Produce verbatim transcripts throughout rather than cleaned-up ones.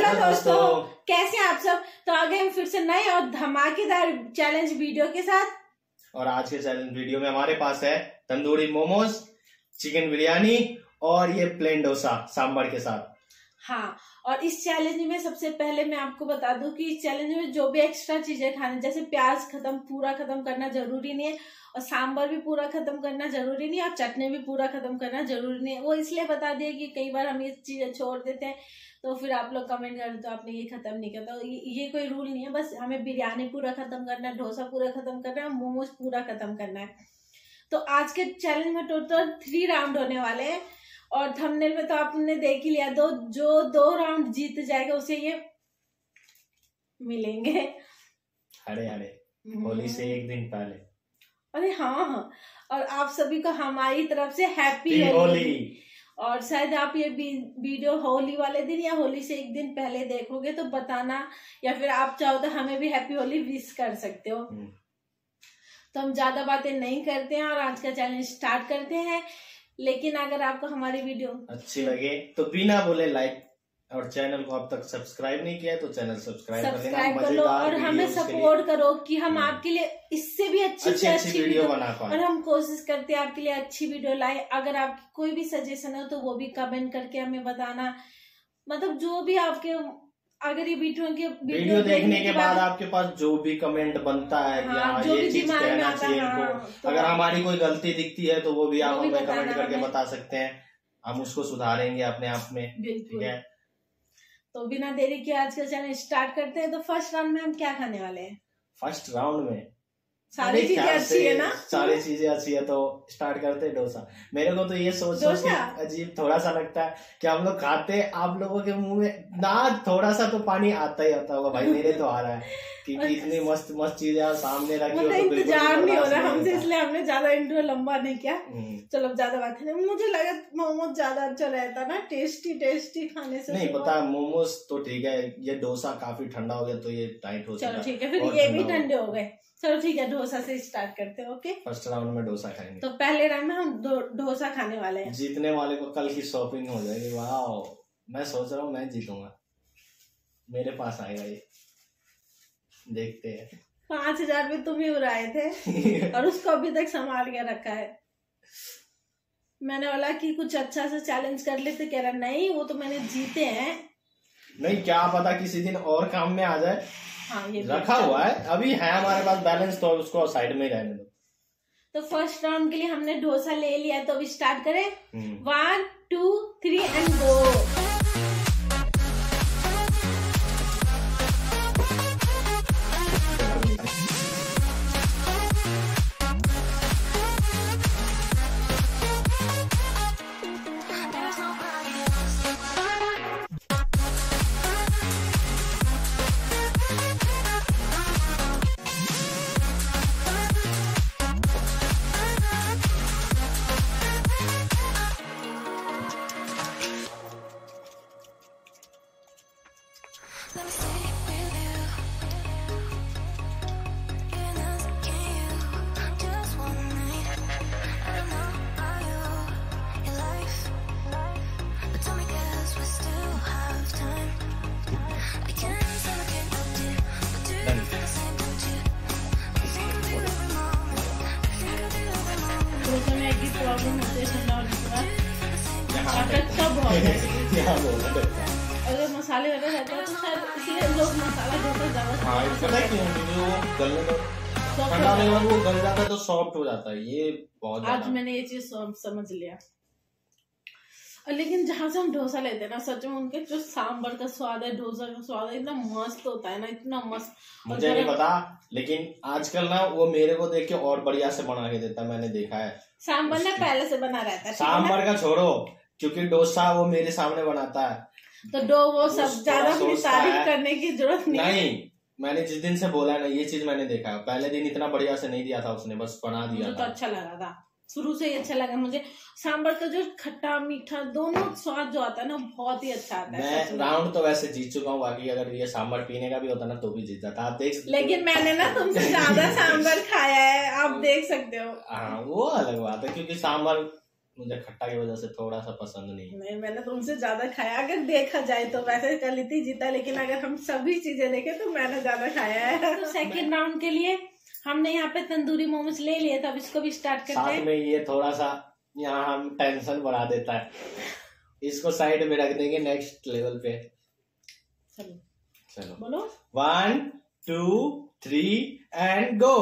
Hello दोस्तों, कैसे हैं आप सब। तो आगे हम फिर से नए और धमाकेदार चैलेंज वीडियो के साथ। और आज के चैलेंज वीडियो में हमारे पास है तंदूरी मोमोज, चिकन बिरयानी और ये प्लेन डोसा सांभर के साथ। हाँ, और इस चैलेंज में सबसे पहले मैं आपको बता दूं कि इस चैलेंज में जो भी एक्स्ट्रा चीजें खाने, जैसे प्याज खत्म पूरा खत्म करना जरूरी नहीं है, और सांभर भी पूरा खत्म करना जरूरी नहीं है, और चटनी भी पूरा खत्म करना जरूरी नहीं है। वो इसलिए बता दिया कि कई बार हम ये चीजें छोड़ देते हैं तो फिर आप लोग कमेंट करते तो आपने ये खत्म नहीं किया। तो ये, ये कोई रूल नहीं है, बस हमें बिरयानी पूरा खत्म करना है, डोसा पूरा खत्म करना है, मोमोज पूरा खत्म करना है। तो आज के चैलेंज में टोटल थ्री राउंड होने वाले हैं, और थंबनेल में तो आपने देख ही लिया, दो जो दो राउंड जीत जाएगा उसे ये मिलेंगे अरे अरे होली से एक दिन पहले। अरे हाँ हाँ, और आप सभी को हमारी तरफ से हैप्पी होली, होली। और शायद आप ये वीडियो होली वाले दिन या होली से एक दिन पहले देखोगे तो बताना, या फिर आप चाहो तो हमें भी हैप्पी होली विश कर सकते हो। तो हम ज्यादा बातें नहीं करते हैं और आज का चैलेंज स्टार्ट करते हैं। लेकिन अगर आपको हमारी वीडियो अच्छी लगे तो बिना बोले लाइक, और चैनल को अब तक सब्सक्राइब नहीं किया है तो चैनल सब्सक्राइब कर लेना, कर लो और हमें सपोर्ट करो कि हम आपके लिए इससे भी अच्छी अच्छी, अच्छी, अच्छी वीडियो बना पाए। और हम कोशिश करते हैं आपके लिए अच्छी वीडियो लाए। अगर आपकी कोई भी सजेशन हो तो वो भी कमेंट करके हमें बताना। मतलब जो भी आपके, अगर ये वीडियो के वीडियो देखने के बाद आपके पास जो भी कमेंट बनता है, हाँ, जो ये चीज कहना चाहिए हाँ, इनको, तो अगर हमारी कोई गलती दिखती है तो वो भी आप हमें कमेंट करके बता सकते हैं, हम उसको सुधारेंगे अपने आप में। ठीक है, तो बिना देरी के आज का चैलेंज स्टार्ट करते हैं। तो फर्स्ट राउंड में हम क्या खाने वाले हैं? फर्स्ट राउंड में सारी चीजें अच्छी है ना, सारी चीजें अच्छी है तो स्टार्ट करते हैं डोसा। मेरे को तो ये सोच सोच के अजीब थोड़ा सा लगता है कि हम लोग खाते, आप लोगों के मुंह में ना थोड़ा सा तो पानी आता ही आता होगा। भाई मेरे तो आ रहा है कि इतनी मस्त मस्त चीजें सामने रखी हो तो इंतजार नहीं हो रहा हमसे, इसलिए हमने ज्यादा इंट्रो लंबा नहीं किया। चलो ज्यादा बात नहीं, मुझे लगा मोमोज ज्यादा अच्छा रहता ना, टेस्टी टेस्टी खाने से। नहीं पता, मोमोज तो ठीक है, ये डोसा काफी ठंडा हो गया तो ये टाइट हो चलो ठीक है, फिर ये भी ठंडे हो गए। चलो ठीक है, डोसा से स्टार्ट करते हैं। ओके, फर्स्ट राउंड में डोसा खाएंगे। तो पहले राउंड में हम डोसा खाने वाले हैं। जीतने वाले को कल की शॉपिंग हो जाएगी। वाह, मैं सोच रहा हूँ मैं जीतूंगा, मेरे पास आएगा ये, देखते हैं। पांच हजार भी तुम ही उड़ाए थे और उसको अभी तक संभाल के रखा है। मैंने बोला कि कुछ अच्छा सा चैलेंज कर लेते, कह रहा नहीं वो तो मैंने जीते हैं। नहीं, क्या पता किसी दिन और काम में आ जाए। हाँ, ये रखा हुआ है, अभी है हमारे पास बैलेंस, तो उसको साइड में ही रहने दो। तो फर्स्ट राउंड के लिए हमने डोसा ले लिया, तो अभी स्टार्ट करें। One two three and go. अगर मसाले वगैरह रहते हैं तो शायद इसीलिए लोग मसाला डोसा ज्यादा। हाँ, पता क्यों? क्योंकि वो गलने में ठंडा होने के बाद वो गल जाता है तो सॉफ्ट हो जाता है। ये बहुत आज मैंने ये चीज समझ लिया। लेकिन जहाँ से हम डोसा लेते हैं ना, सच में उनके जो सांबर का स्वाद है, डोसा का स्वाद है, इतना मस्त होता है ना, इतना मस्त। मुझे नहीं पता, लेकिन आजकल ना वो मेरे को देख के और बढ़िया से बना के देता है, मैंने देखा है। सांबर ना पहले से बना रहता है। सांबर का छोड़ो, क्योंकि डोसा वो मेरे सामने बनाता है तो डो वो सब ज्यादा तारीफ करने की जरूरत नहीं। नहीं, मैंने जिस दिन से बोला है ना, ये चीज मैंने देखा है। पहले दिन इतना बढ़िया से नहीं दिया था उसने, बस बना दिया था। तो अच्छा लगा था, शुरू से ही अच्छा लगा मुझे। सांबर का जो खट्टा मीठा दोनों स्वाद जो आता है ना, बहुत ही अच्छा आता है। मैं राउंड तो वैसे जीत चुका हूँ, बाकी अगर ये सांबर पीने का भी होता ना तो भी जीत जाता। आप देख सकते, लेकिन मैंने ना तुमसे ज्यादा सांबर खाया है, आप देख सकते हो। हाँ, वो अलग बात है, क्योंकि सांबर मुझे खट्टा की वजह से थोड़ा सा पसंद नहीं। नहीं, मैंने तुमसे ज्यादा खाया अगर देखा जाए तो। वैसे कलिती जीता, लेकिन अगर हम सभी चीजें देखें तो मैंने ज्यादा खाया है। तो सेकंड राउंड के लिए हमने यहाँ पे तंदूरी मोमोज ले लिए, तो अब इसको भी स्टार्ट करते हैं। साथ में ये थोड़ा सा यहाँ हम टेंशन बढ़ा देता है, इसको साइड में रख देंगे नेक्स्ट लेवल पे। चलो चलो बोलो, one two three and go.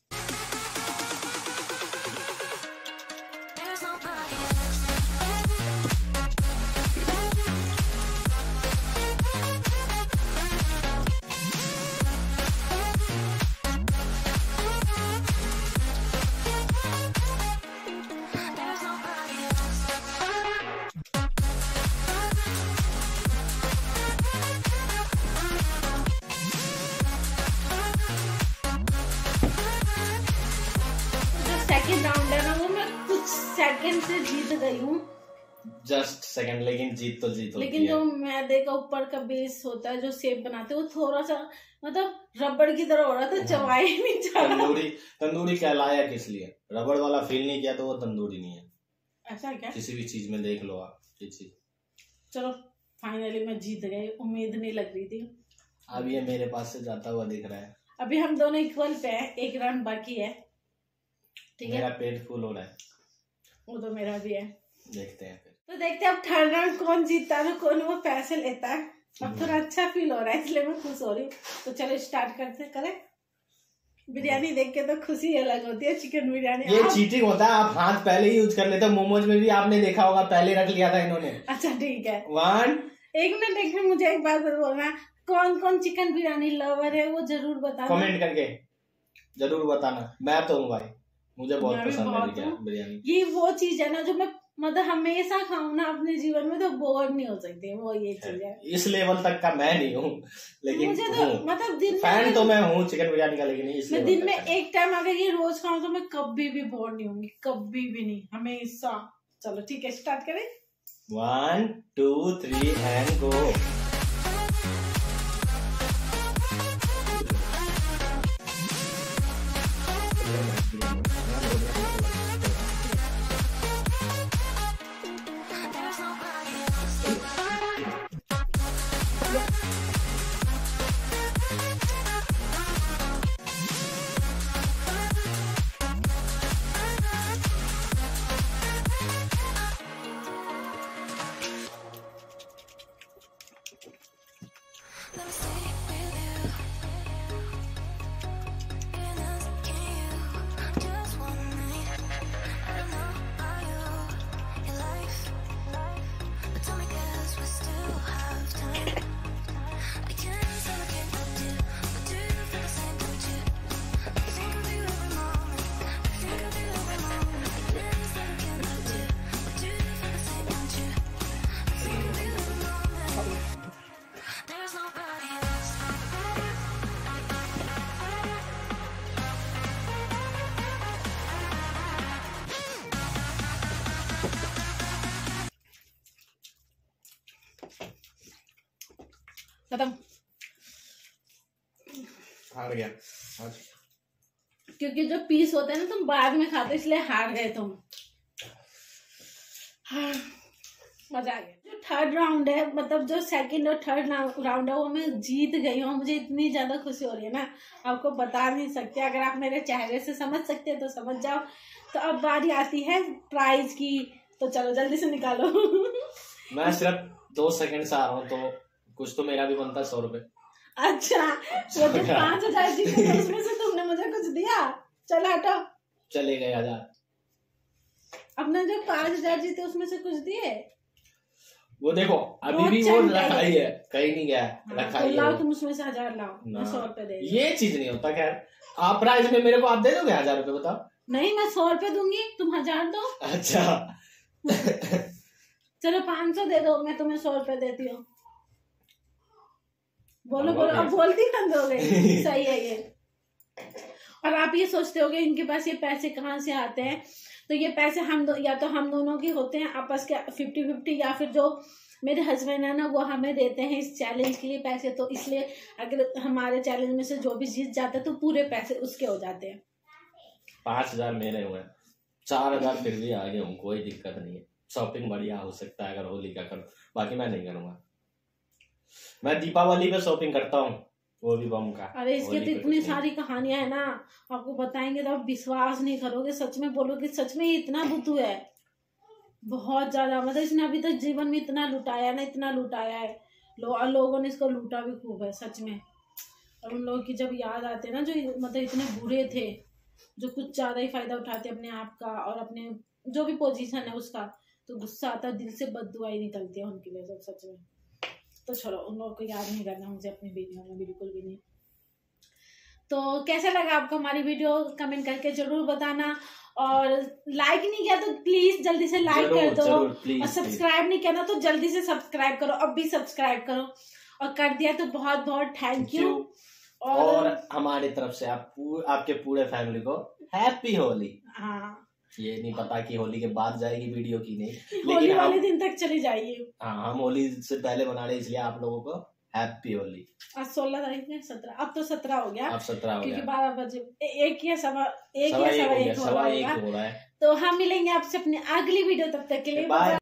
Second round है ना, वो मैं कुछ सेकंड से जीत गई हूँ। जस्ट सेकंड, लेकिन जीत तो जीत होती लेकिन है। जो मैदे का ऊपर का बेस होता है, जो शेप बनाते हैं, वो थोड़ा सा मतलब रबड़ की तरह हो रहा था, चबाया ही नहीं जा रहा। तंदूरी तंदूरी कहलाया किस लिए? रबड़ वाला फील नहीं किया तो वो तंदूरी नहीं है। ऐसा क्या? किसी भी चीज में देख लो आप ये चीज। चलो फाइनली मैं जीत गई, उम्मीद नहीं लग रही थी। अब ये मेरे पास से जाता हुआ दिख रहा है। अभी हम दोनों इक्वल पे हैं, एक राउंड बाकी है। ठीक है, मेरा पेट फुल हो रहा है। वो तो मेरा भी है। देखते हैं फिर। तो देखते हैं अब थर्ड राउंड कौन जीतता है, कौन वो पैसे लेता है। अब थोड़ा अच्छा फील हो रहा है, इसलिए मैं खुश हो रही हूँ। तो चलो स्टार्ट करते करें। बिरयानी देख के तो खुशी अलग होती है, चिकन बिरयानी। ये आप... चीटिंग होता है, आप हाथ पहले ही यूज कर लेते हो। मोमोज में भी आपने देखा होगा, पहले रख लिया था इन्होंने। अच्छा ठीक है, वन एक मिनट एक मिनट मुझे एक बात बोलना, कौन कौन चिकन बिरयानी लवर है वो जरूर बताना, कमेंट करके जरूर बताना। मैं तो हूँ भाई, मुझे बहुत पसंद है बिरयानी। ये वो चीज है ना जो मैं मतलब हमेशा खाऊं ना अपने जीवन में तो बोर नहीं हो सकती, वो ये चीज है। इस लेवल तक का मैं नहीं हूँ, लेकिन मुझे तो मतलब दिन फैन तो मैं हूँ चिकन बिरयानी का, लेकिन इस मैं दिन में एक टाइम अगर ये रोज खाऊं तो मैं कभी भी बोर नहीं होंगी, कभी भी नहीं, हमेशा। चलो ठीक है, स्टार्ट करें। One two three and go. खत्म। हार गया क्योंकि जो पीस होते हैं ना तुम बाद में खाते, इसलिए हार गए तुम। हाँ, मजा आ गया। जो थर्ड राउंड है, मतलब जो सेकंड और थर्ड राउंड है वो मैं जीत गई हूँ। मुझे इतनी ज्यादा खुशी हो रही है ना, आपको बता नहीं सकते। अगर आप मेरे चेहरे से समझ सकते हैं तो समझ जाओ। तो अब बारी आती है प्राइज की, तो चलो जल्दी से निकालो। मैं सिर्फ दो सेकंड से आ रहा हूँ, तो कुछ तो मेरा भी बनता है सौ रुपए। अच्छा, तो तुम पाँच हजार जीते तो उसमें से तुमने मुझे कुछ दिया? चलो हटो, चले गए हजार। अपने जो पाँच हजार जीते उसमें से कुछ दिए? वो देखो अभी भी वो रखा ही है, कहीं नहीं गया, रखा ही है। लाओ तुम उसमें से हजार लाओ, मैं सौ रुपए दे। ये चीज नहीं होता। खैर, आप प्राइज में मेरे को आप दे दोगे हजार रुपए? बताओ। नहीं, मैं सौ रुपए दूंगी, तुम हजार दो। अच्छा। चलो पाँच सौ दे दो, मैं तुम्हें सौ रुपए देती हूँ। बोलो बोलो, अब बोलती बंद हो गई। सही है ये। और आप ये सोचते होगे इनके पास ये पैसे कहाँ से आते हैं, तो ये पैसे हम दो, या तो हम दोनों के होते हैं आपस के फिफ्टी फिफ्टी, या फिर जो मेरे हस्बैंड है ना वो हमें देते हैं इस चैलेंज के लिए पैसे। तो इसलिए अगर हमारे चैलेंज में से जो भी जीत जाता है तो पूरे पैसे उसके हो जाते हैं। पांच हजार मेरे हुए, चार हजार फिर भी आगे हूँ, कोई दिक्कत नहीं है। शॉपिंग बढ़िया हो सकता है अगर होली का करूँ, बाकी मैं नहीं करूँगा। मैं दीपावली पे शॉपिंग करता हूँ, वो भी बम का। अरे इसके तो इतनी सारी कहानियां है ना, आपको बताएंगे तो आप विश्वास नहीं करोगे, सच में बोलोगे सच में इतना बुद्धू है, बहुत ज्यादा। मतलब इसने अभी तक जीवन में इतना लुटाया ना, इतना लुटाया है, लो, लोगों ने इसको लूटा भी खूब है सच में। और उन लोगों की जब याद आते ना, जो मतलब इतने बुरे थे, जो कुछ ज्यादा ही फायदा उठाते अपने आप का और अपने जो भी पोजीशन है उसका, तो गुस्सा आता, दिल से बददुआई निकलती है उनके लिए सब सच में। तो छोड़ो, उन लोगों को याद नहीं करना मुझे अपनी वीडियो में, बिल्कुल भी नहीं। तो कैसा लगा आपको हमारी वीडियो, कमेंट करके जरूर बताना, और लाइक नहीं किया तो प्लीज जल्दी से लाइक कर दो, और सब्सक्राइब नहीं किया ना तो जल्दी से सब्सक्राइब करो, अब भी सब्सक्राइब करो, और कर दिया तो बहुत बहुत थैंक यू। और, और हमारी तरफ से आप पूर, आपके पूरे फैमिली को हैप्पी होली। हाँ, ये नहीं पता कि होली के बाद जाएगी वीडियो की नहीं, होली वाले दिन तक चली जाएगी। हाँ, हम होली से पहले बना रहे, इसलिए आप लोगों को हैप्पी होली। आज सोलह तारीख है, सत्रह, अब तो सत्रह हो गया, अब सत्रह हो गया, क्योंकि बारह बजे एक या सवा एक या सवा एक हो रहा है। तो हम मिलेंगे आपसे अपनी अगली वीडियो, तब तक के लिए बाय।